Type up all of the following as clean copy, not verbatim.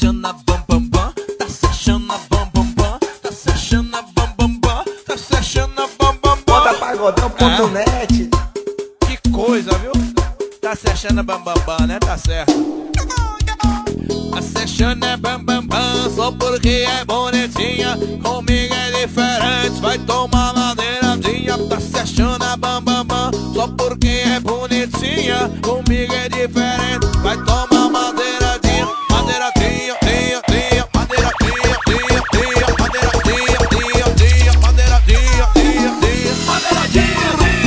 achando a bam bam bam, tá se achando a bam bam bam, tá se achando a bam bam bam, tá se achando a bam bam bam. Bota pagodão.net. Que coisa, viu? Tá se achando a bam bam bam, né? Tá certo. Tá se achando a bam bam bam, só porque é bonitinha. Comigo é diferente, vai tomar madeiradinha. Tá se achando a bam bam bam, só porque é bonitinha. Comigo é diferente, vai tomar madeiradinha. Madeiradinha, dia, dia, madeiradinha, dia, dia, madeiradinha, dia, dia, madeiradinha, dia, dia, madeiradinha,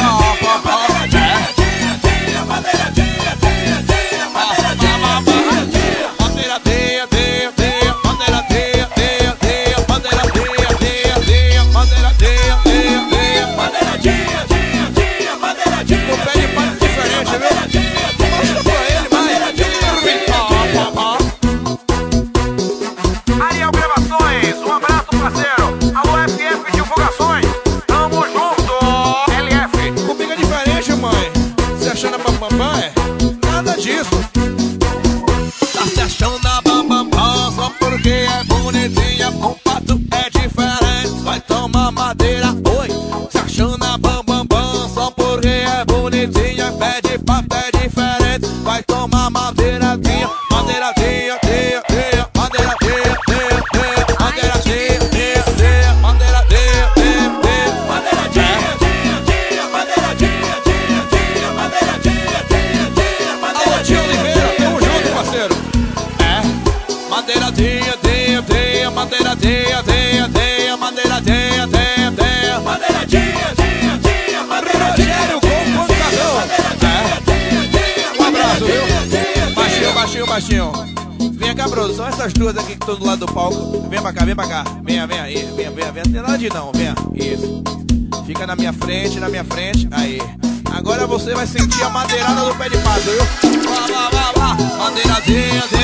nada disso. Tá se achando a bam bam bam, só porque é bonitinha. Com pato é diferente, vai tomar madeira. Oi, se achando a bam bam bam, só porque é bonitinha. Pede pato é diferente, vai tomar madeiradinha. Madeiradinha, dia, dia, madeiradinha, dia, dia, madeiradinha, dia, dia, madeiradinha, dia, dia, madeiradinha, dia, dia, madeiradinha, dia, dia, madeiradinha, dia, dia. Alô, tio Oliveira, tamo junto, parceiro. É, madeiradinha, dia, dia, madeiradinha, dia, dia, madeiradinha, dia, dia, madeiradinha, dia, dia, madeiradinha. Rogério com computador. É, um abraço, viu? Baixinho, baixinho, baixinho. Vem cá, produção, essas duas aqui que estão do lado do palco. Vem pra cá, vem pra cá. Venha, venha aí, venha, venha, venha. Não tem nada de não, venha. Isso. Fica na minha frente, aí. Agora você vai sentir a madeirada do pé de pato, viu? Vá, vá, vá, vá. Madeiradinha,